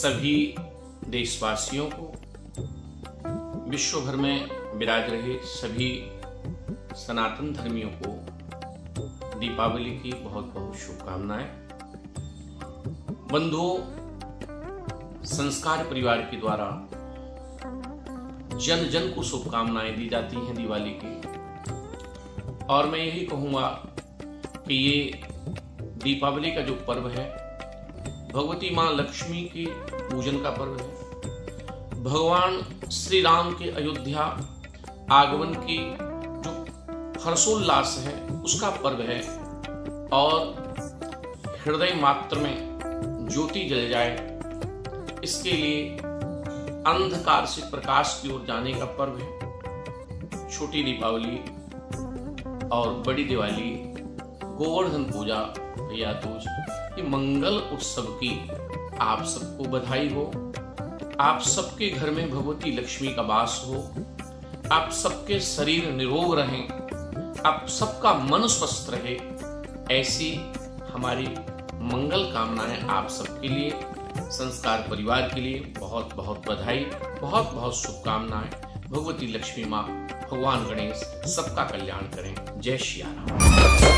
सभी देशवासियों को, विश्व भर में विराज रहे सभी सनातन धर्मियों को दीपावली की बहुत बहुत शुभकामनाएं। बंधुओं, संस्कार परिवार के द्वारा जन जन को शुभकामनाएं दी जाती हैं दीवाली की, और मैं यही कहूंगा कि ये दीपावली का जो पर्व है भगवती मां लक्ष्मी के पूजन का पर्व है। भगवान श्री राम के अयोध्या आगमन की जो हर्षोल्लास है उसका पर्व है, और हृदय मात्र में ज्योति जल जाए इसके लिए अंधकार से प्रकाश की ओर जाने का पर्व है। छोटी दीपावली और बड़ी दिवाली, गोवर्धन पूजा, भैया दूज, ये मंगल उत्सव की आप सबको बधाई हो। आप सबके घर में भगवती लक्ष्मी का वास हो, आप सबके शरीर निरोग रहें, आप सबका मन स्वस्थ रहे, ऐसी हमारी मंगल कामनाएं आप सबके लिए, संस्कार परिवार के लिए बहुत बहुत बधाई, बहुत बहुत शुभकामनाएं। भगवती लक्ष्मी माँ, भगवान गणेश सबका कल्याण करें। जय श्री राम।